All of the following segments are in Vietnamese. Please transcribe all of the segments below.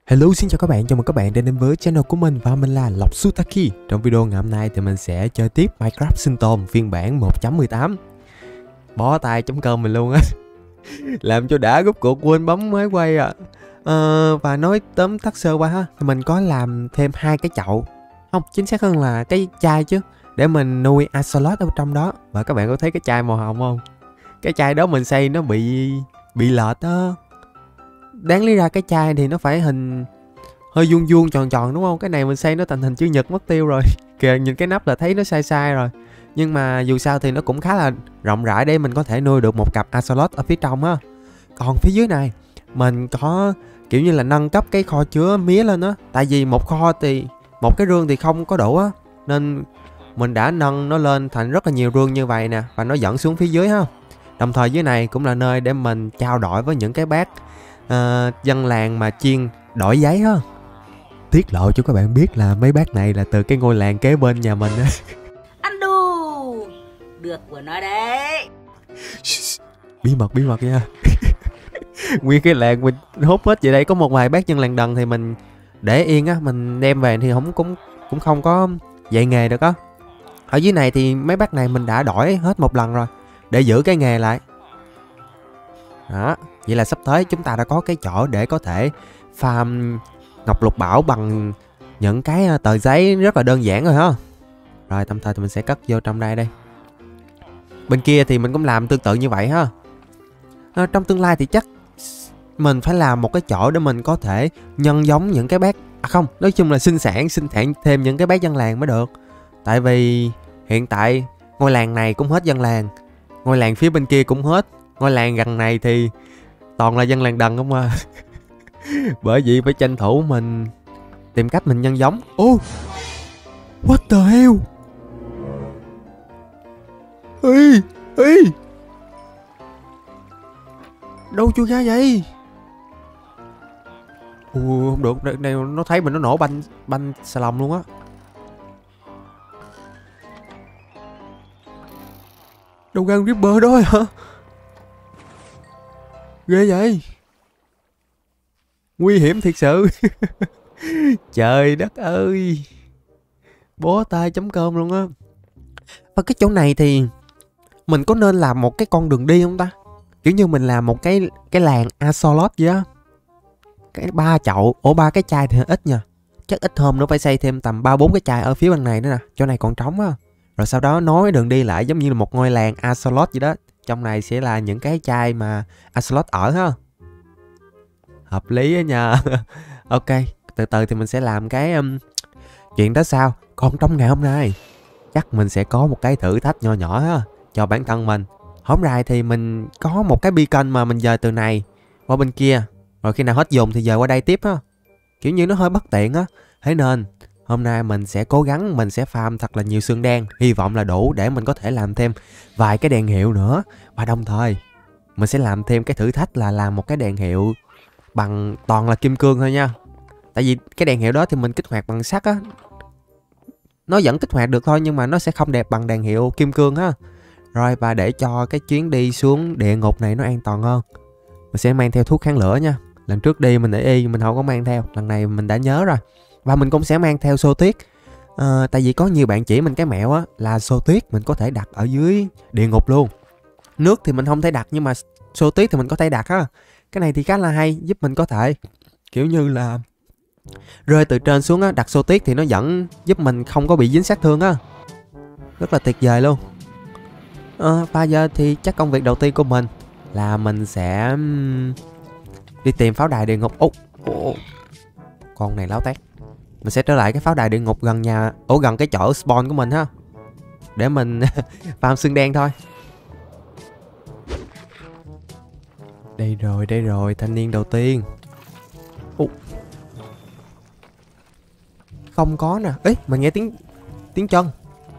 Hello, xin chào các bạn, chào mừng các bạn đến với channel của mình và mình là Lộc Sutaki. Trong video ngày hôm nay thì mình sẽ chơi tiếp Minecraft sinh tồn phiên bản 1.18. Bó tay chấm cơm mình luôn á. Làm cho đã rút cuộc quên bấm máy quay à. Và nói tóm tắt sơ qua ha, mình có làm thêm hai cái chậu, không chính xác hơn là cái chai chứ, để mình nuôi axolotl ở trong đó. Và các bạn có thấy cái chai màu hồng không? Cái chai đó mình xây nó bị lệch á. Đáng lý ra cái chai thì nó phải hình hơi vuông vuông tròn tròn đúng không? Cái này mình xây nó thành hình chữ nhật mất tiêu rồi. Kìa, nhìn cái nắp là thấy nó sai sai rồi. Nhưng mà dù sao thì nó cũng khá là rộng rãi để mình có thể nuôi được một cặp axolotl ở phía trong á. Còn phía dưới này mình có kiểu như là nâng cấp cái kho chứa mía lên á. Tại vì một kho thì một cái rương thì không có đủ á, nên mình đã nâng nó lên thành rất là nhiều rương như vậy nè, và nó dẫn xuống phía dưới ha. Đồng thời dưới này cũng là nơi để mình trao đổi với những cái bác dân làng mà chuyên đổi giấy á. Tiết lộ cho các bạn biết là mấy bác này là từ cái ngôi làng kế bên nhà mình á. Ăn đù được của nó đấy. Bí mật nha. Nguyên cái làng mình hốt hết vậy đây. Có một vài bác dân làng đần thì mình để yên á, mình đem về thì cũng không có dạy nghề được á. Ở dưới này thì mấy bác này mình đã đổi hết một lần rồi để giữ cái nghề lại đó. Vậy là sắp tới chúng ta đã có cái chỗ để có thể farm ngọc lục bảo bằng những cái tờ giấy rất là đơn giản rồi ha. Rồi tạm thời thì mình sẽ cất vô trong đây. Bên kia thì mình cũng làm tương tự như vậy ha. Trong tương lai thì chắc mình phải làm một cái chỗ để mình có thể nhân giống những cái bác, không, nói chung là sinh sản thêm những cái bác dân làng mới được. Tại vì hiện tại ngôi làng này cũng hết dân làng, ngôi làng phía bên kia cũng hết, ngôi làng gần này thì toàn là dân làng đần không à. Bởi vậy phải tranh thủ mình tìm cách mình nhân giống. Oh, what the hell? Ê, đâu chui ra vậy? Không được, đây nó thấy mình nó nổ banh xà lòng luôn á. Đâu ra con Ripper đó hả? Ghê vậy, nguy hiểm thiệt sự. Trời đất ơi, bó tay chấm cơm luôn á. Và cái chỗ này thì mình có nên làm một cái con đường đi không ta? Kiểu như mình làm một cái làng axolotl vậy á. Cái 3 chậu, ba cái chai thì ít nha. Chắc ít hôm nữa phải xây thêm tầm 3-4 cái chai ở phía bên này nữa nè. Chỗ này còn trống á. Rồi sau đó nối đường đi lại giống như là một ngôi làng axolotl vậy đó. Trong này sẽ là những cái chai mà axolotl ở ha. Hợp lý á nha. Ok, từ từ thì mình sẽ làm cái chuyện đó sau. Còn trong ngày hôm nay chắc mình sẽ có một cái thử thách nho nhỏ ha, cho bản thân mình. Hôm nay thì mình có một cái beacon mà mình dời từ này qua bên kia, rồi khi nào hết dùng thì dời qua đây tiếp ha. Kiểu như nó hơi bất tiện á. Thế nên hôm nay mình sẽ cố gắng, mình sẽ farm thật là nhiều xương đen, hy vọng là đủ để mình có thể làm thêm vài cái đèn hiệu nữa. Và đồng thời mình sẽ làm thêm cái thử thách là làm một cái đèn hiệu bằng toàn là kim cương thôi nha. Tại vì cái đèn hiệu đó thì mình kích hoạt bằng sắt á, nó vẫn kích hoạt được thôi, nhưng mà nó sẽ không đẹp bằng đèn hiệu kim cương ha. Rồi, và để cho cái chuyến đi xuống địa ngục này nó an toàn hơn, mình sẽ mang theo thuốc kháng lửa nha. Lần trước đi mình để y, mình không có mang theo, lần này mình đã nhớ rồi. Và mình cũng sẽ mang theo xô tuyết. Tại vì có nhiều bạn chỉ mình cái mẹo á là xô tuyết mình có thể đặt ở dưới địa ngục luôn. Nước thì mình không thể đặt, nhưng mà xô tuyết thì mình có thể đặt ha. Cái này thì khá là hay, giúp mình có thể kiểu như là rơi từ trên xuống á, đặt xô tuyết thì nó vẫn giúp mình không có bị dính sát thương á. Rất là tuyệt vời luôn. Và giờ thì chắc công việc đầu tiên của mình là mình sẽ đi tìm pháo đài địa ngục. Con này láo tét. Mình sẽ trở lại cái pháo đài địa ngục gần nhà, gần cái chỗ spawn của mình ha, để mình farm xương đen thôi. Đây rồi, thanh niên đầu tiên. Không có nè. Ê, mình nghe tiếng chân.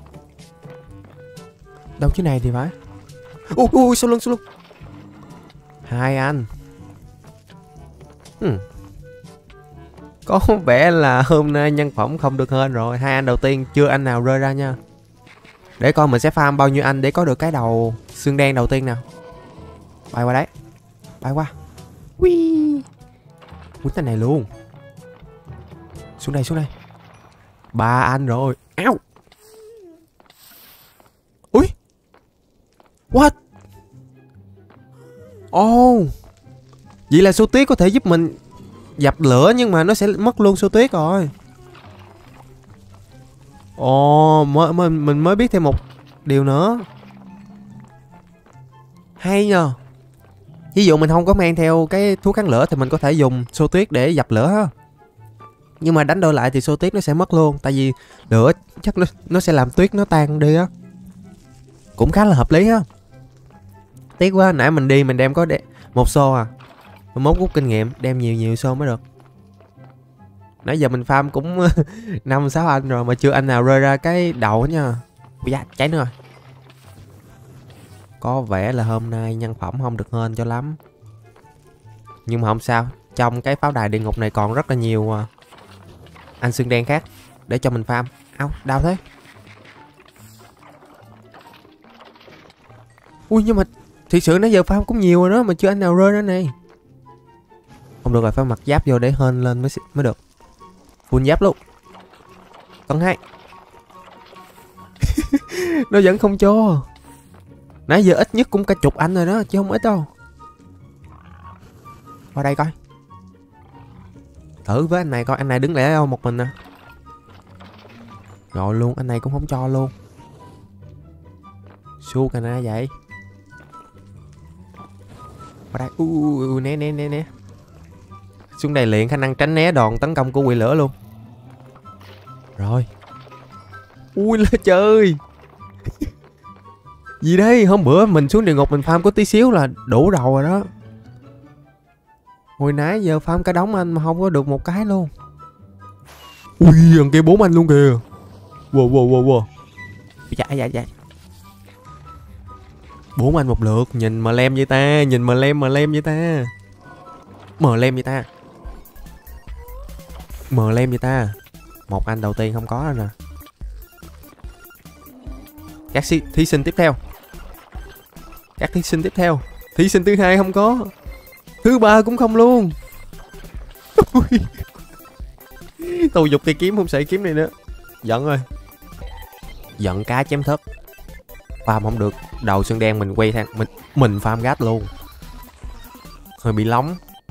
Đâu chứ này thì phải. Sau lưng. Hai anh. Có vẻ là hôm nay nhân phẩm không được hên rồi. Hai anh đầu tiên chưa anh nào rơi ra nha. Để coi mình sẽ farm bao nhiêu anh để có được cái đầu xương đen đầu tiên nào. Bay qua đấy. Bay qua. Ui, cái này luôn. Xuống đây, xuống đây. 3 anh rồi. Áo. Ui. What? Oh. Vậy là xô tuyết có thể giúp mình dập lửa, nhưng mà nó sẽ mất luôn xô tuyết rồi. Ồ, mình mới biết thêm một điều nữa. Hay nhờ. Ví dụ mình không có mang theo cái thuốc kháng lửa thì mình có thể dùng xô tuyết để dập lửa ha. Nhưng mà đánh đổi lại thì xô tuyết nó sẽ mất luôn. Tại vì lửa chắc nó sẽ làm tuyết nó tan đi á. Cũng khá là hợp lý á. Tiếc quá, nãy mình đi mình đem có một xô à. Mình mốt rút kinh nghiệm, đem nhiều xô mới được. Nãy giờ mình farm cũng 5-6 anh rồi mà chưa anh nào rơi ra cái đầu hết nha. Dạ, cháy nữa rồi. Có vẻ là hôm nay nhân phẩm không được hên cho lắm. Nhưng mà không sao. Trong cái pháo đài địa ngục này còn rất là nhiều anh xương đen khác để cho mình farm. Áo, đau thế. Ui, nhưng mà thiệt sự nãy giờ farm cũng nhiều rồi đó mà chưa anh nào rơi ra này. Không được rồi, phải mặc giáp vô để hên lên mới được. Full giáp luôn. Con 2. Nó vẫn không cho. Nãy giờ ít nhất cũng cả chục anh rồi đó, chứ không ít đâu. Qua đây coi. Thử với anh này coi, anh này đứng lẻ đâu một mình à. Rồi luôn, anh này cũng không cho luôn. Su cà na vậy. Qua đây, né. Xuống đây luyện khả năng tránh né đòn tấn công của quỷ lửa luôn. Rồi. Ui là trời. Gì đây? Hôm bữa mình xuống địa ngục mình farm có tí xíu là đủ đầu rồi đó. Hồi nãy giờ farm cả đống anh mà không có được một cái luôn. Ui, thằng kia 4 anh luôn kìa. Wow. Dạ. 4 anh một lượt. Nhìn mà lem vậy ta. Nhìn mà lem vậy ta. Mờ lem vậy ta. Một anh đầu tiên không có rồi nè. Các thí sinh tiếp theo. Thí sinh thứ 2 không có. Thứ 3 cũng không luôn. Tôi dục cây kiếm không xài kiếm này nữa. Giận rồi. Giận cá chém thớt. Farm không được. Đầu xương đen mình quay sang mình farm gáp luôn. Hơi bị lóng.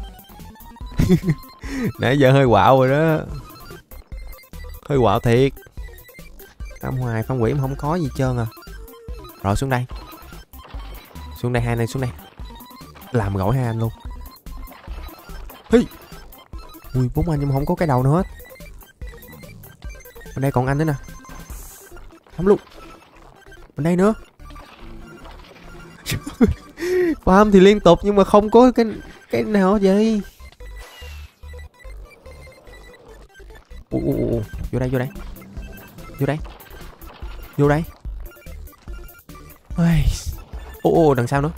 Nãy giờ hơi quạo rồi đó. Hơi quạo thiệt. Farm hoài farm quỷ mà không có gì trơn à. Rồi xuống đây. Hai anh xuống đây. Làm gỏi 2 anh luôn. Hi. Ui, 4 anh nhưng mà không có cái đầu nữa hết. Bên đây còn anh nữa nè. Không luôn. Bên đây nữa. Farm thì liên tục nhưng mà không có cái nào hết vậy. Vô đây. Đằng sau nữa.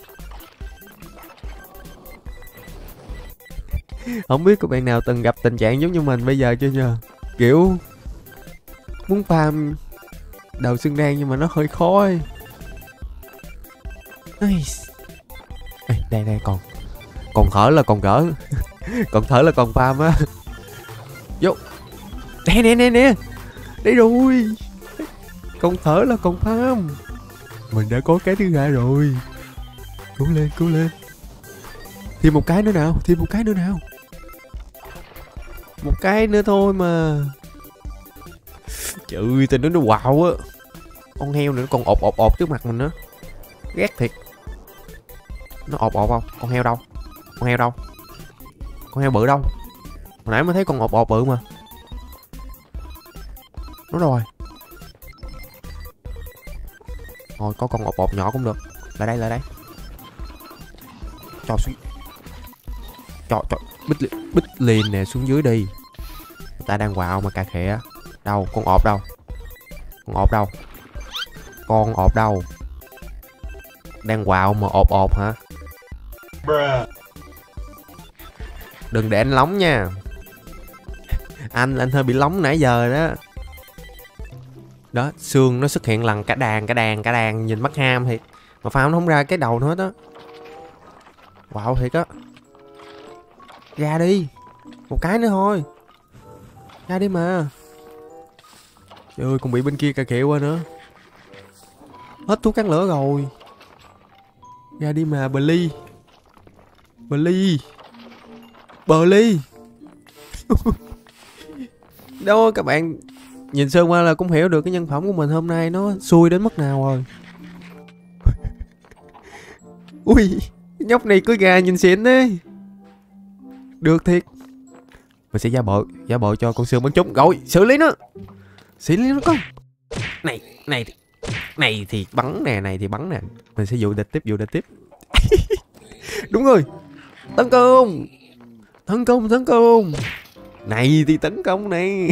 Không biết các bạn nào từng gặp tình trạng giống như mình bây giờ chưa nhờ. Kiểu muốn farm đầu xương đen nhưng mà nó hơi khó ấy. Đây còn thở là còn gỡ. Còn thở là còn farm á. Vô. Nè. Đây rồi. Còn thở là còn farm. Mình đã có cái thứ 2 rồi. Cố lên. Thêm một cái nữa nào. Một cái nữa thôi mà. Trời ơi, tình nó quạo á. Con heo nữa còn ộp trước mặt mình nữa. Ghét thiệt. Nó ộp không? Con heo đâu? Con heo bự đâu? Hồi nãy mới thấy con ộp bự mà. Nó rồi. Rồi có con ộp nhỏ cũng được. Lại đây. Cho xuống. Cho bích liền nè, xuống dưới đi. Người ta đang quạo mà cà khịa. Đâu, con ộp đâu? Đang quạo mà ộp hả? Đừng để anh lóng nha. Anh hơi bị lóng nãy giờ đó. Đó, xương nó xuất hiện lần cả đàn nhìn mắt ham thiệt. Mà farm nó không ra cái đầu nữa hết á. Wow thiệt á. Ra đi. Một cái nữa thôi. Ra đi mà. Trời ơi, còn bị bên kia cà khịa qua nữa. Hết thuốc kháng lửa rồi. Ra đi mà Billy. Billy. Billy. Đó các bạn nhìn sơ qua là cũng hiểu được cái nhân phẩm của mình hôm nay nó xui đến mức nào rồi. Ui, nhóc này cưới gà nhìn xịn đấy. Được thiệt. Mình sẽ giả bộ cho con Sương bắn trúng. Rồi, xử lý nó. Xử lý nó con. Này thì bắn nè, này thì bắn nè. Mình sẽ dụ địch tiếp. Đúng rồi. Tấn công. Này thì tấn công này.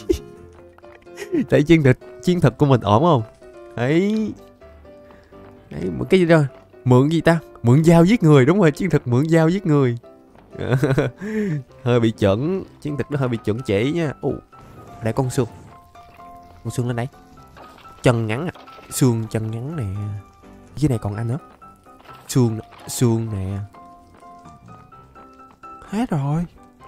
Thấy chiến thuật của mình ổn không? Đấy, một cái gì đó. Mượn gì ta? Mượn dao giết người, đúng rồi, chiến thuật mượn dao giết người. Hơi bị chuẩn, chiến thuật nó hơi bị chuẩn chỉ nha. Đây con Sương. Con Sương lên đây. Chân ngắn à. Sương chân ngắn nè. Dưới này còn anh nữa. Sương nè. Hết rồi.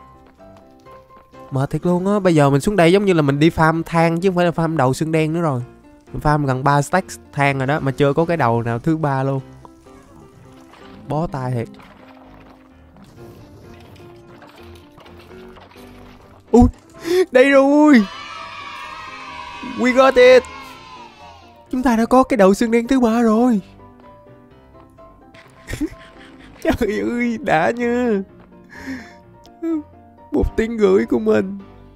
Mệt thiệt luôn á. Bây giờ mình xuống đây giống như là mình đi farm than chứ không phải là farm đầu xương đen nữa rồi. Mình farm gần 3 stack than rồi đó, mà chưa có cái đầu nào thứ 3 luôn. Bó tay thiệt. Ui, đây rồi. We got it. Chúng ta đã có cái đầu xương đen thứ 3 rồi. Trời ơi, đã nha. 1 tiếng rưỡi của mình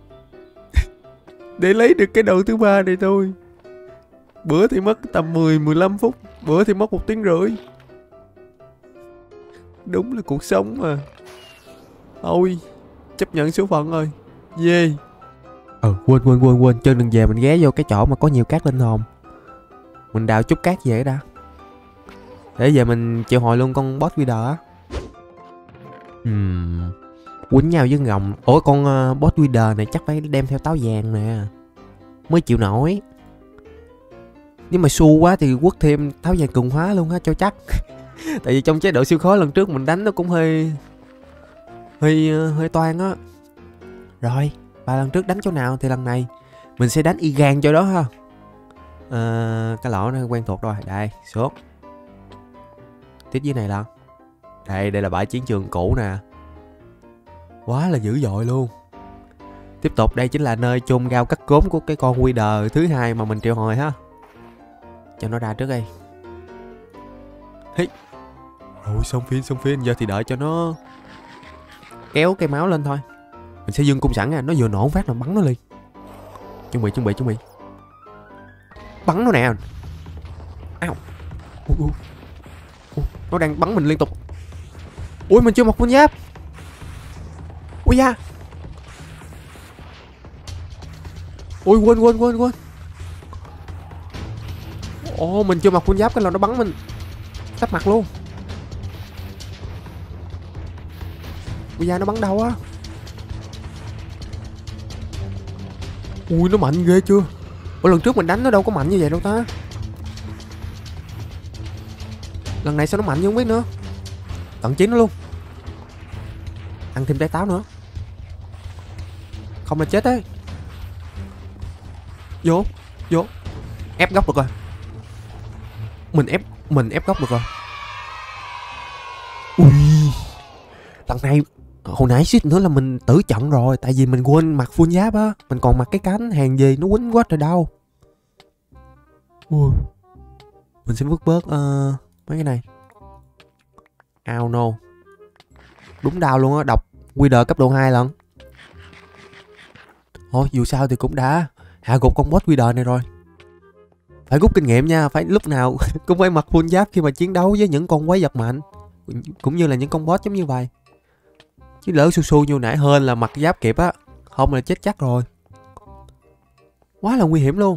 để lấy được cái đầu thứ 3 này thôi. Bữa thì mất tầm 10-15 phút, bữa thì mất 1 tiếng rưỡi. Đúng là cuộc sống mà. Thôi, chấp nhận số phận rồi. Yeah. Quên. Chân đừng về mình ghé vô cái chỗ mà có nhiều cát linh hồn. Mình đào chút cát về đã. Để về mình triệu hồi luôn con boss Wither á. Quýnh nhau với ngồng. Ủa con boss Wither này chắc phải đem theo táo vàng nè mới chịu nổi. Nhưng mà xu quá thì quất thêm táo vàng cường hóa luôn á cho chắc. Tại vì trong chế độ siêu khó lần trước mình đánh nó cũng hơi toan á. Rồi, 3 lần trước đánh chỗ nào thì lần này mình sẽ đánh y gan chỗ đó ha. Cái lỗ nó quen thuộc rồi. Đây, xuống. Tiếp dưới này lần. Đây là bãi chiến trường cũ nè. Quá là dữ dội luôn. Tiếp tục đây chính là nơi chôn rau cắt cốm của cái con Wither thứ 2 mà mình triệu hồi ha. Cho nó ra trước đi. Hey. Rồi xong phiên. Giờ thì đợi cho nó kéo cây máu lên thôi. Mình sẽ dưng cung sẵn nha. Nó vừa nổ phát là bắn nó liền. Chuẩn bị. Bắn nó nè. Ao. Nó đang bắn mình liên tục. Ui mình chưa mặc quân giáp. Ui da. Ui quên. Ồ mình chưa mặc quân giáp cái là nó bắn mình sắp mặt luôn. Ui da nó bắn đâu á. Ui nó mạnh ghê chưa. Ủa lần trước mình đánh nó đâu có mạnh như vậy đâu ta. Lần này sao nó mạnh như không biết nữa. Tận chiến nó luôn. Ăn thêm trái táo nữa. Không là chết đấy. Vô. Ép góc được rồi. Mình ép góc được rồi. Ui. Lần này hồi nãy suýt nữa là mình tử trận rồi. Tại vì mình quên mặc full giáp á. Mình còn mặc cái cánh hàng gì nó quýnh quá trời đau. Ui. Mình sẽ vứt bớt mấy cái này. Oh no. Đúng đau luôn á. Độc Wither cấp độ 2 lần. Thôi dù sao thì cũng đã hạ gục con boss Wither này rồi. Phải rút kinh nghiệm nha. Phải lúc nào cũng phải mặc full giáp khi mà chiến đấu với những con quái vật mạnh. Cũng như là những con boss giống như vậy. Chứ lỡ su như nãy hơn là mặc giáp kịp á. Không là chết chắc rồi. Quá là nguy hiểm luôn.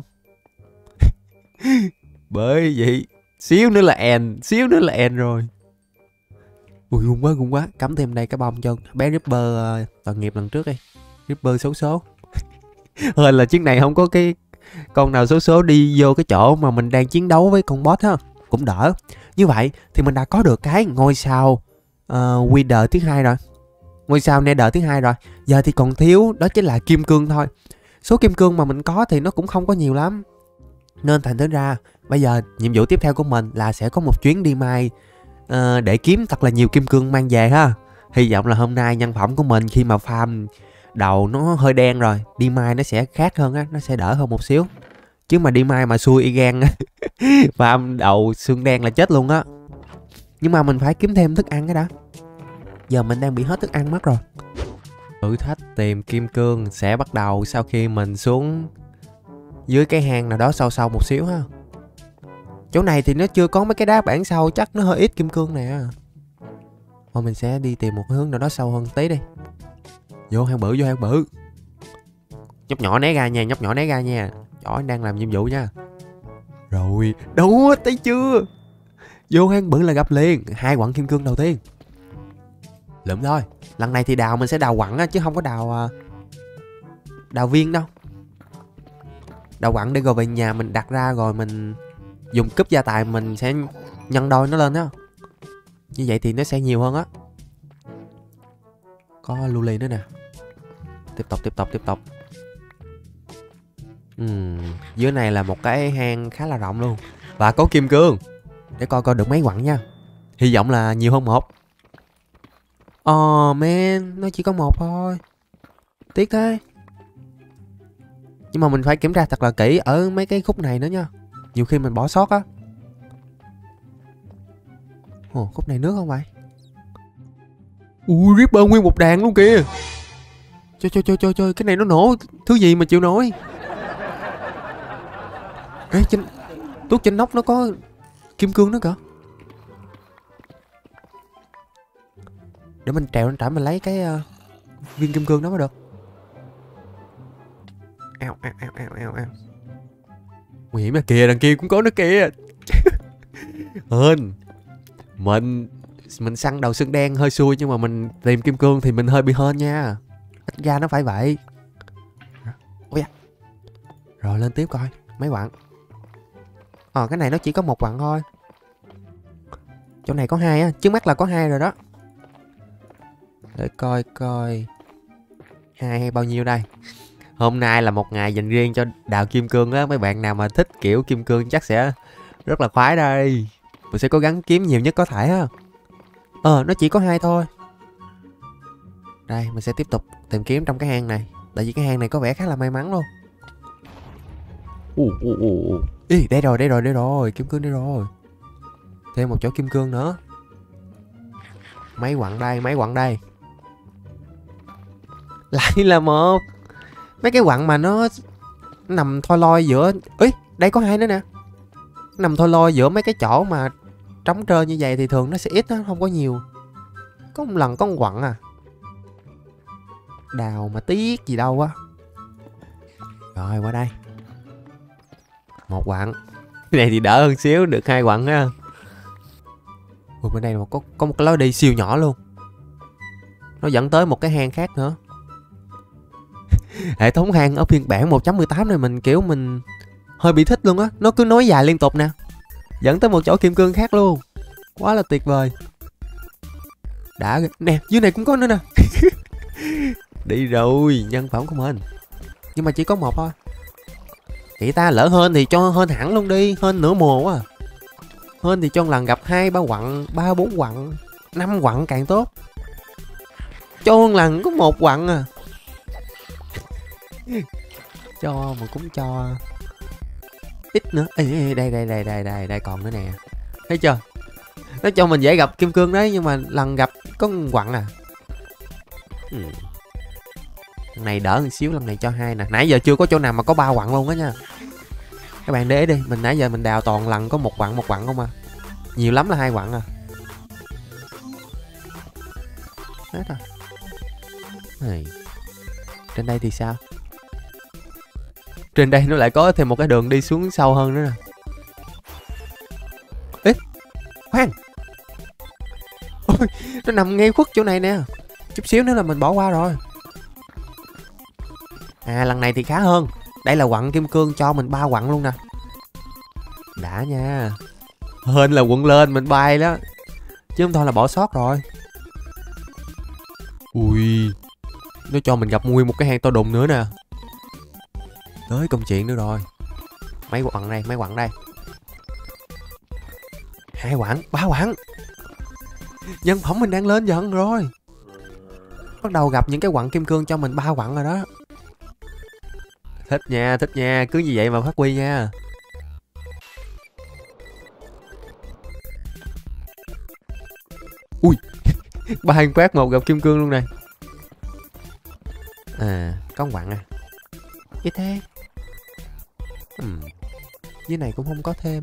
Bởi vậy xíu nữa là end rồi. Ui gung quá. Cắm thêm đây cái bông cho bé Ripper tội nghiệp lần trước đi. Ripper số. Hơn là chiếc này không có cái con nào số đi vô cái chỗ mà mình đang chiến đấu với con boss ha. Cũng đỡ. Như vậy thì mình đã có được cái ngôi sao Wither thứ 2 rồi. ngôi sao Nether thứ hai rồi. Giờ thì còn thiếu đó chính là kim cương thôi. Số kim cương mà mình có thì nó cũng không có nhiều lắm, nên thành thử ra bây giờ nhiệm vụ tiếp theo của mình là sẽ có một chuyến đi mine để kiếm thật là nhiều kim cương mang về ha. Hy vọng là hôm nay nhân phẩm của mình khi mà farm đầu nó hơi đen rồi, đi mine nó sẽ khác hơn á, nó sẽ đỡ hơn một xíu. Chứ mà đi mine mà xui y gan farm đầu xương đen là chết luôn á. Nhưng mà mình phải kiếm thêm thức ăn cái đã. Giờ mình đang bị hết thức ăn mất rồi. Thử thách tìm kim cương sẽ bắt đầu sau khi mình xuống dưới cái hang nào đó sâu sâu một xíu ha. Chỗ này thì nó chưa có mấy cái đá bản sâu, chắc nó hơi ít kim cương nè. Thôi mình sẽ đi tìm một hướng nào đó sâu hơn tí đi. Vô hang bự, vô hang bự. Nhóc nhỏ né ra nha, nhóc nhỏ né ra nha. Nhỏ đang làm nhiệm vụ nha. Rồi, đâu thấy chưa? Vô hang bự là gặp liền 2 quặng kim cương đầu tiên. Lượm thôi. Lần này thì đào mình sẽ đào quặng á, chứ không có đào viên đâu. Đào quặng để rồi về nhà mình đặt ra, rồi mình dùng cúp gia tài mình sẽ nhân đôi nó lên á. Như vậy thì nó sẽ nhiều hơn á. Có luli nữa nè. Tiếp tục. Dưới này là một cái hang khá là rộng luôn. Và có kim cương. Để coi được mấy quặng nha. Hy vọng là nhiều hơn một. Man, nó chỉ có một thôi. Tiếc thế. Nhưng mà mình phải kiểm tra thật là kỹ ở mấy cái khúc này nữa nha. Nhiều khi mình bỏ sót á. Ồ, khúc này nước không vậy? Ui, Ripper nguyên một đàn luôn kìa. Trời, cái này nó nổ thứ gì mà chịu nổi. Ê, tuốt trên nóc nó có kim cương nữa kìa. Để mình trèo lên trển mình lấy cái viên kim cương đó mới được. Ao. Nguy hiểm là kìa, đằng kia cũng có nó kìa. Hên mình săn đầu xương đen hơi xui, nhưng mà mình tìm kim cương thì mình hơi bị hên nha. Ít ra nó phải vậy. Ôi da. Rồi lên tiếp coi mấy quặng. Cái này nó chỉ có một quặng thôi. Chỗ này có 2 á, trước mắt là có 2 rồi đó. Để coi 2 hay bao nhiêu đây. Hôm nay là một ngày dành riêng cho đào kim cương á. Mấy bạn nào mà thích kiểu kim cương chắc sẽ rất là khoái đây. Mình sẽ cố gắng kiếm nhiều nhất có thể ha. Nó chỉ có 2 thôi. Đây, mình sẽ tiếp tục tìm kiếm trong cái hang này. Tại vì cái hang này có vẻ khá là may mắn luôn. Ý, đây rồi, kim cương đây rồi. Thêm một chỗ kim cương nữa. Mấy quặng đây. Lại là một. Mấy cái quặng mà nó nằm thoi loi giữa. Ý, đây có 2 nữa nè. Nằm thoi loi giữa mấy cái chỗ mà trống trơn như vậy thì thường nó sẽ ít, nó không có nhiều. Có một lần có một quặng à. Đào mà tiếc gì đâu á. Rồi qua đây. Một quặng. Cái này thì đỡ hơn xíu, được 2 quặng á. Bên đây là có một cái lối đi siêu nhỏ luôn. Nó dẫn tới một cái hang khác nữa. Hệ thống hang ở phiên bản 1.18 này mình hơi bị thích luôn á. Nó cứ nối dài liên tục nè. Dẫn tới một chỗ kim cương khác luôn. Quá là tuyệt vời. Đã nè, dưới này cũng có nữa nè. Đi rồi, nhân phẩm của mình. Nhưng mà chỉ có một thôi. Chị ta lỡ hên thì cho hên hẳn luôn đi. Hên nửa mùa quá. Hên thì cho lần gặp 2, 3 quặng, 3, 4 quặng, 5 quặng càng tốt. Cho lần có 1 quặng à. Cho mà cũng cho ít nữa. Ê, đây còn nữa nè. Thấy chưa? Nó cho mình dễ gặp kim cương đấy, nhưng mà lần gặp có 1 quặng à. Lần này đỡ một xíu, lần này cho 2 nè. Nãy giờ chưa có chỗ nào mà có 3 quặng luôn á nha. Các bạn để ý đi, mình nãy giờ mình đào toàn lần có 1 quặng không à. Nhiều lắm là 2 quặng à. Hết rồi. Này. Trên đây thì sao? Trên đây nó lại có thêm một cái đường đi xuống sâu hơn nữa nè. Ê, khoan. Ôi, nó nằm ngay khuất chỗ này nè. Chút xíu nữa là mình bỏ qua rồi. À, lần này thì khá hơn. Đây là quặng kim cương cho mình 3 quặng luôn nè. Đã nha. Hên là quận lên mình bay đó, chứ không thôi là bỏ sót rồi. Ui, Nó cho mình gặp nguyên một cái hang to đùng nữa nè. Tới công chuyện nữa rồi. Mấy quặng đây, mấy quặng đây. 2 quặng, 3 quặng. Nhân phẩm mình đang lên dần rồi. Bắt đầu gặp những cái quặng kim cương cho mình 3 quặng rồi đó. Thích nha, cứ như vậy mà phát huy nha. Ui, 3 phát một gặp kim cương luôn này. À, có quặng à. Cái thế. Dưới này cũng không có thêm.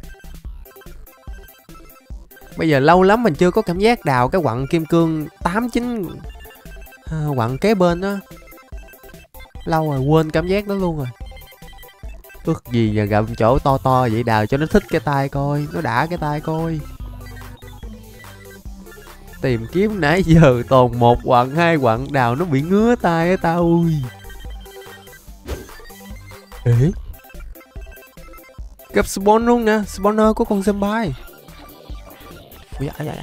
Bây giờ lâu lắm mình chưa có cảm giác đào cái quặng kim cương 8-9 quặng kế bên đó. Lâu rồi quên cảm giác đó luôn rồi. Ước gì giờ gặp chỗ to to vậy đào cho nó thích cái tay coi. Nó đã cái tay coi. Tìm kiếm nãy giờ toàn 1 quặng 2 quặng đào nó bị ngứa tay á tao ui. Ê, gặp spawn luôn nè. Spawner của con zombie. Ui da.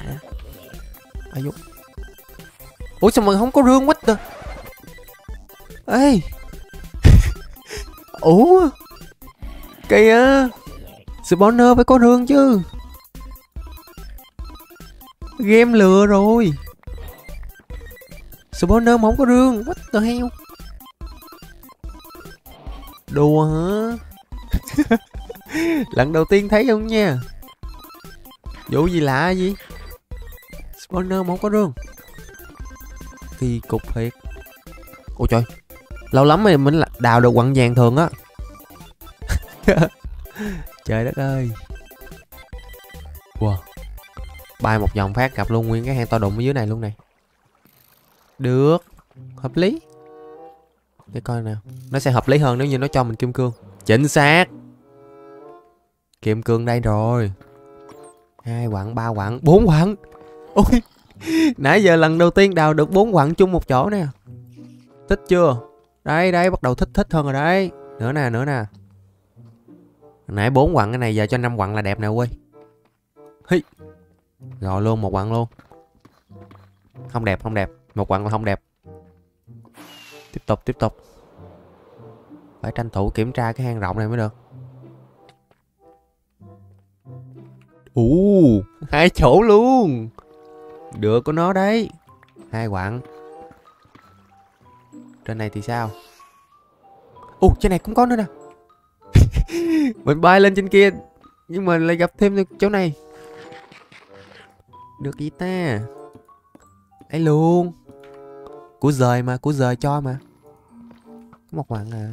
Ủa sao mà không có rương quýt à? Ê. Ủa kìa, spawner phải có rương chứ. Game lừa rồi. Spawner mà không có rương. What the hell. Đùa hả? Lần đầu tiên thấy không nha. Vụ gì lạ gì. Spawner mà không có rương. Kỳ cục thiệt. Ôi trời, lâu lắm rồi mình đào được quặng vàng thường á. Trời đất ơi. Wow, bay một vòng phát gặp luôn nguyên cái hang to đùng ở dưới này luôn này. Được, hợp lý. Để coi nào. Nó sẽ hợp lý hơn nếu như nó cho mình kim cương. Chính xác. Kim cương đây rồi. 2 quặng, 3 quặng, 4 quặng. Ôi, nãy giờ lần đầu tiên đào được 4 quặng chung một chỗ nè. Thích chưa? Đây, bắt đầu thích hơn rồi đấy. Nữa nè. Nãy 4 quặng cái này giờ cho 5 quặng là đẹp nè ui. Hi. Rồi luôn 1 quặng luôn. Không đẹp. 1 quặng là không đẹp. Tiếp tục. Phải tranh thủ kiểm tra cái hang rộng này mới được. 2 chỗ luôn. Được của nó đấy. 2 quặng. Trên này thì sao? Trên này cũng có nữa nè. Mình bay lên trên kia nhưng mà lại gặp thêm được chỗ này. Được gì ta? Ấy luôn. Của rời cho mà. Có 1 quặng à.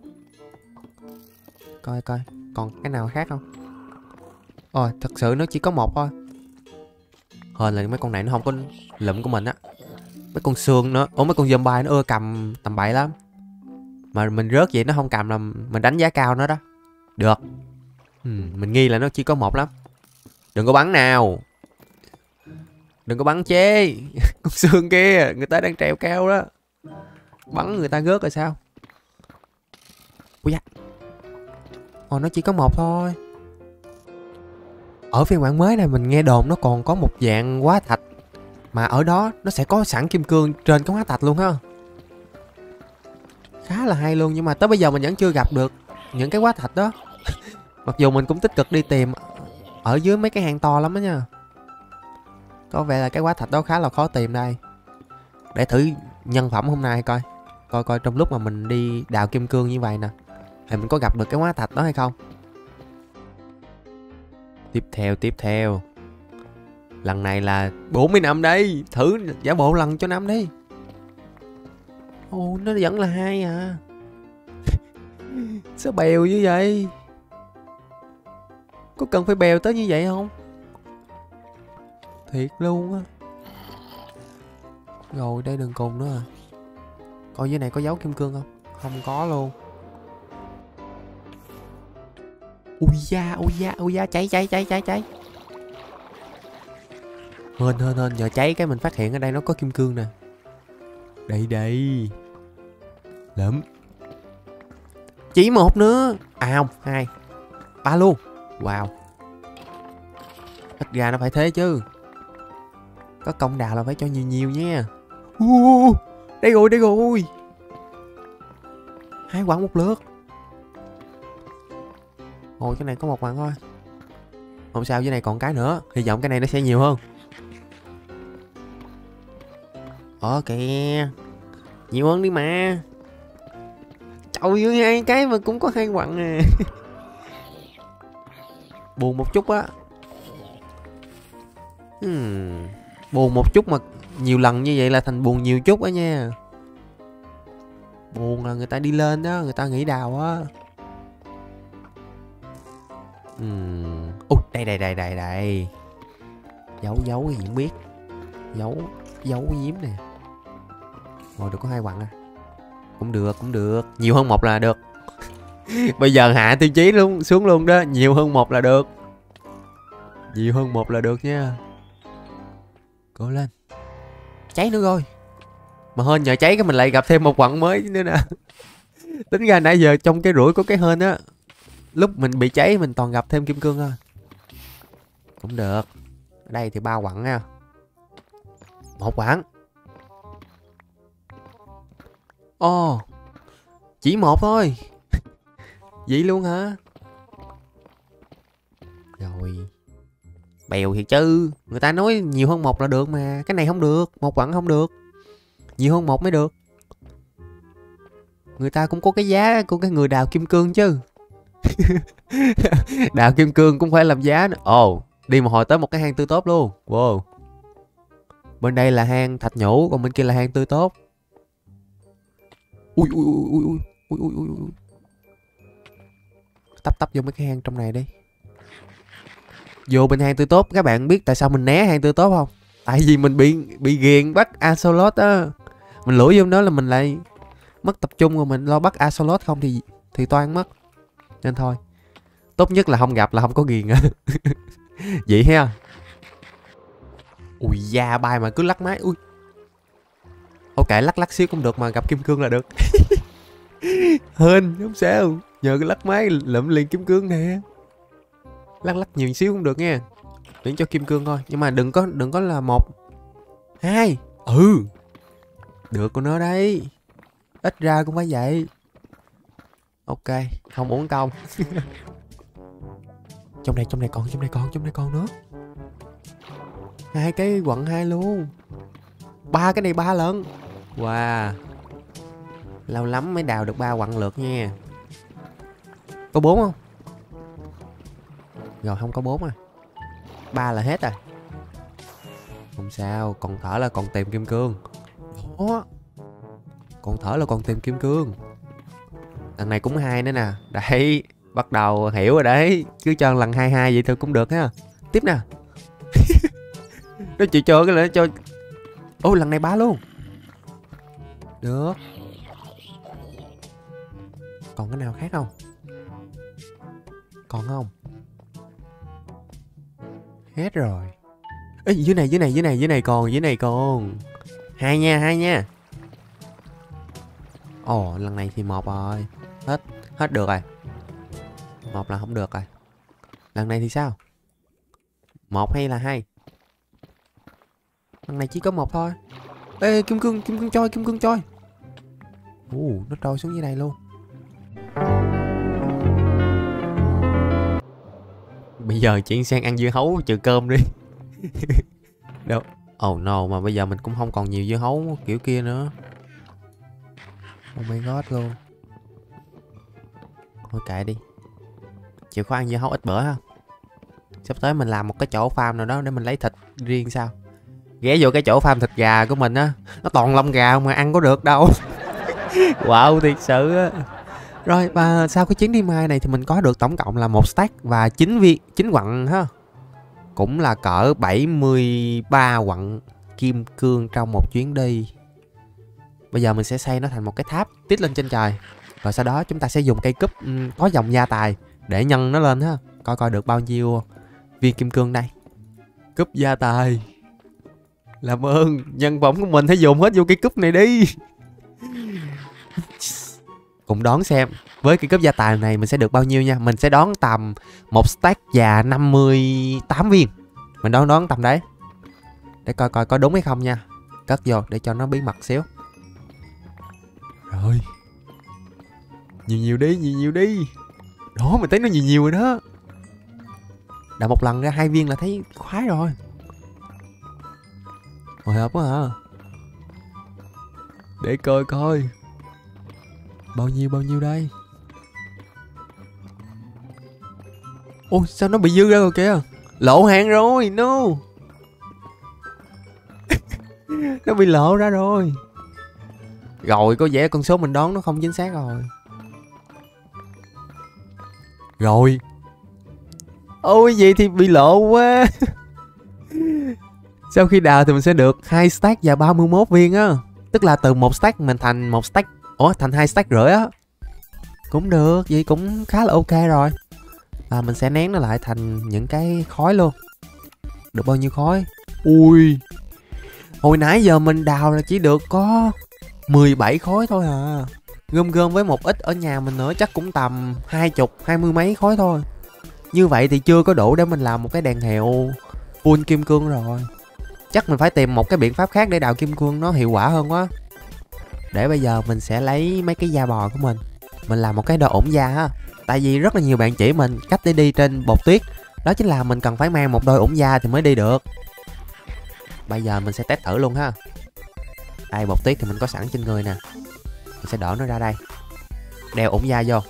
Coi còn cái nào khác không? Thật sự nó chỉ có 1 thôi. Hên là mấy con này nó không có lụm của mình á. Mấy con xương nữa. Mấy con zombie nó ưa cầm tầm bậy lắm. Mà mình rớt vậy nó không cầm là mình đánh giá cao nó đó. Được. Mình nghi là nó chỉ có 1 lắm. Đừng có bắn nào. Đừng có bắn chế. Con xương kia, người ta đang trèo cao đó. Bắn người ta rớt rồi sao? Ui da. Nó chỉ có 1 thôi. Ở phiên bản mới này mình nghe đồn nó còn có một dạng hóa thạch. Mà ở đó nó sẽ có sẵn kim cương trên cái hóa thạch luôn ha. Khá là hay luôn. Nhưng mà tới bây giờ mình vẫn chưa gặp được những cái hóa thạch đó. Mặc dù mình cũng tích cực đi tìm ở dưới mấy cái hang to lắm đó nha. Có vẻ là cái hóa thạch đó khá là khó tìm đây. Để thử nhân phẩm hôm nay coi. Coi trong lúc mà mình đi đào kim cương như vậy nè, thì mình có gặp được cái hóa thạch đó hay không. Tiếp theo. Lần này là 40 năm đây. Thử giả bộ lần cho 5 đi. Nó vẫn là 2 à. Sao bèo như vậy? Có cần phải bèo tới như vậy không? Thiệt luôn á. Rồi đây đường cùng nữa à. Coi dưới này có dấu kim cương không? Không có luôn. Ui da, cháy. Hên, giờ cháy cái mình phát hiện ở đây nó có kim cương nè. Đây. Lắm. Chỉ 1 nữa. À không, 2, 3 luôn. Wow. Ít ra nó phải thế chứ. Có công đào là phải cho nhiều nha. Đây rồi, đây rồi. 2 quặng một lượt. Ôi cái này có 1 quặng thôi. Không sao, dưới này còn cái nữa. Hy vọng cái này nó sẽ nhiều hơn. Ok. Nhiều hơn đi mà. Trời ơi, 2 cái mà cũng có 2 quặng à. Buồn một chút á. Buồn một chút mà nhiều lần như vậy là thành buồn nhiều chút á nha. Buồn là người ta đi lên đó, người ta nghỉ đào á. Đây. Giấu cái gì không biết. Giấu giếm nè. Rồi được có 2 quặng à. Cũng được. Nhiều hơn 1 là được. Bây giờ hạ tiêu chí luôn xuống luôn đó. Nhiều hơn 1 là được. Nhiều hơn 1 là được nha. Cố lên. Cháy nữa rồi. Mà hên nhờ cháy cái mình lại gặp thêm 1 quặng mới nữa nè. Tính ra nãy giờ trong cái rủi của cái hên á, lúc mình bị cháy mình toàn gặp thêm kim cương thôi. Cũng được. Ở đây thì 3 quặng nha. 1 quặng. Ồ, chỉ 1 thôi. Vậy luôn hả? Rồi. Bèo thiệt chứ. Người ta nói nhiều hơn 1 là được mà. Cái này không được. 1 quặng không được. Nhiều hơn 1 mới được. Người ta cũng có cái giá của cái người đào kim cương chứ. Đào kim cương cũng phải làm giá nữa. Ồ, đi một hồi tới một cái hang tươi tốt luôn. Wow. Bên đây là hang thạch nhũ, còn bên kia là hang tươi tốt. Ui. Tấp vô mấy cái hang trong này đi. Vô bên hang tươi tốt, các bạn biết tại sao mình né hang tươi tốt không? Tại vì mình bị ghiền bắt Axolotl á. Mình lủi vô đó là mình lại mất tập trung, rồi mình lo bắt Axolotl không thì toan mất. Nên thôi, tốt nhất là không gặp là không có ghiền. Vậy ha. Ui da bay mà cứ lắc máy. Ui. Ok, lắc xíu cũng được mà gặp kim cương là được. Hên không sao. Nhờ cái lắc máy lượm liền kim cương nè. Lắc nhiều xíu cũng được nha. Để cho kim cương thôi. Nhưng mà đừng có là 1 2. Được của nó đấy. Ít ra cũng phải vậy. Ok, không uống công. Trong này còn nữa. 2 cái quặng 2 luôn. 3 cái này 3 lần. Wow. Lâu lắm mới đào được 3 quặng lượt nha. Có 4 không? Rồi không có 4 à. 3 là hết à. Không sao, còn thở là còn tìm kim cương. Đó. Còn thở là còn tìm kim cương. Lần này cũng 2 nữa nè. Đấy, bắt đầu hiểu rồi đấy. Cứ cho lần 22 vậy thôi cũng được ha. Tiếp nè. Nó chỉ cho cái là nó cho. Ôi lần này 3 luôn. Được. Còn cái nào khác không? Còn không? Hết rồi. Ê, dưới này còn. 2 nha. Ồ, lần này thì 1 rồi. Hết được rồi. 1 là không được rồi. Lần này thì sao? 1 hay là 2? Lần này chỉ có 1 thôi. Ê, kim cương trôi. Nó trôi xuống dưới này luôn. Bây giờ chuyển sang ăn dưa hấu trừ cơm đi. Đâu. Oh no, mà bây giờ mình cũng không còn nhiều dưa hấu kiểu kia nữa. Oh my god luôn. Thôi kệ đi. Chịu khó ăn dưa hấu ít bữa ha. Sắp tới mình làm một cái chỗ farm nào đó để mình lấy thịt riêng sao. Ghé vô cái chỗ farm thịt gà của mình á. Nó toàn lông gà mà ăn có được đâu. Wow, thiệt sự á. Rồi và sau cái chuyến đi mai này thì mình có được tổng cộng là 1 stack và 9 quặng ha. Cũng là cỡ 73 quặng kim cương trong một chuyến đi. Bây giờ mình sẽ xây nó thành một cái tháp tít lên trên trời. Rồi sau đó chúng ta sẽ dùng cây cúp có dòng gia tài để nhân nó lên ha. Coi được bao nhiêu viên kim cương đây. Cúp gia tài. Làm ơn, nhân phẩm của mình hãy dùng hết vô cây cúp này đi. Cùng đón xem với cái cúp gia tài này mình sẽ được bao nhiêu nha. Mình sẽ đón tầm 1 stack và 58 viên. Mình đón tầm đấy. Để coi có đúng hay không nha. Cất vô để cho nó bí mật xíu. Rồi. Nhiều đi, nhiều đi. Đó, mình thấy nó nhiều rồi đó. Đào một lần ra 2 viên là thấy khoái rồi. Hồi hộp quá hả? Để coi coi. Bao nhiêu đây? Ôi sao nó bị dư ra rồi kìa. Lộ hàng rồi, no. Nó bị lộ ra rồi. Rồi có vẻ con số mình đoán nó không chính xác rồi. Rồi. Ôi vậy thì bị lộ quá. Sau khi đào thì mình sẽ được 2 stack và 31 viên á. Tức là từ 1 stack mình thành 1 stack. Ủa thành 2 stack rưỡi á. Cũng được, vậy cũng khá là ok rồi. Và mình sẽ nén nó lại thành những cái khói luôn. Được bao nhiêu khói? Ui. Hồi nãy giờ mình đào là chỉ được có 17 khói thôi à. Gom với một ít ở nhà mình nữa chắc cũng tầm 20 mấy khói thôi. Như vậy thì chưa có đủ để mình làm một cái đèn hiệu full kim cương rồi. Chắc mình phải tìm một cái biện pháp khác để đào kim cương nó hiệu quả hơn quá. Để bây giờ mình sẽ lấy mấy cái da bò của mình làm một cái đồ ổn da ha. Tại vì rất là nhiều bạn chỉ mình cách để đi trên bột tuyết. Đó chính là mình cần phải mang một đôi ổn da thì mới đi được. Bây giờ mình sẽ test thử luôn ha. Đây bột tuyết thì mình có sẵn trên người nè. Mình sẽ đổ nó ra đây. Đeo ổn da vô.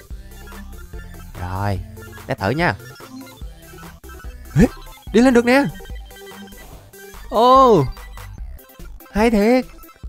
Rồi, test thử nha. Ê, đi lên được nè. Ồ, hay thiệt.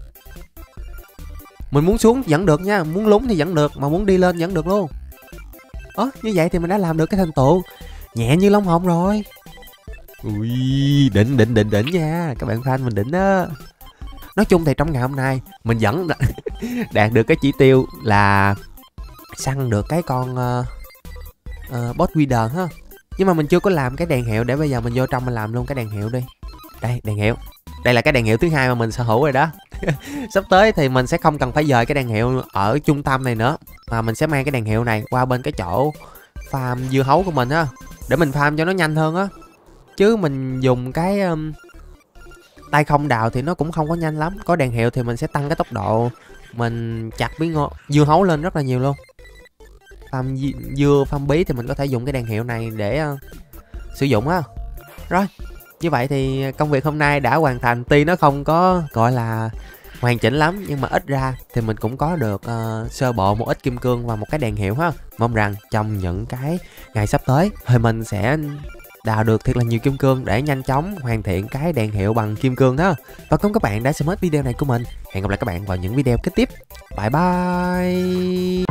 Mình muốn xuống vẫn được nha. Muốn lún thì vẫn được. Mà muốn đi lên vẫn được luôn. Như vậy thì mình đã làm được cái thành tựu nhẹ như lông hồng rồi. Ui, đỉnh nha. Các bạn fan mình đỉnh đó. Nói chung thì trong ngày hôm nay mình vẫn đạt được cái chỉ tiêu là săn được cái con boss Wither ha. Nhưng mà mình chưa có làm cái đèn hiệu. Để bây giờ mình vô trong mình làm luôn cái đèn hiệu đi. Đây, đèn hiệu. Đây là cái đèn hiệu thứ 2 mà mình sở hữu rồi đó. Sắp tới thì mình sẽ không cần phải dời cái đèn hiệu ở trung tâm này nữa, mà mình sẽ mang cái đèn hiệu này qua bên cái chỗ farm dưa hấu của mình á, để mình farm cho nó nhanh hơn á. Chứ mình dùng cái tay không đào thì nó cũng không có nhanh lắm. Có đèn hiệu thì mình sẽ tăng cái tốc độ mình chặt dưa hấu lên rất là nhiều luôn. Farm dưa, farm bí thì mình có thể dùng cái đèn hiệu này để sử dụng á. Rồi, như vậy thì công việc hôm nay đã hoàn thành. Tuy nó không có gọi là hoàn chỉnh lắm, nhưng mà ít ra thì mình cũng có được sơ bộ một ít kim cương và một cái đèn hiệu ha. Mong rằng trong những cái ngày sắp tới thì mình sẽ đào được thiệt là nhiều kim cương để nhanh chóng hoàn thiện cái đèn hiệu bằng kim cương đó. Và cảm ơn các bạn đã xem hết video này của mình. Hẹn gặp lại các bạn vào những video kế tiếp. Bye bye.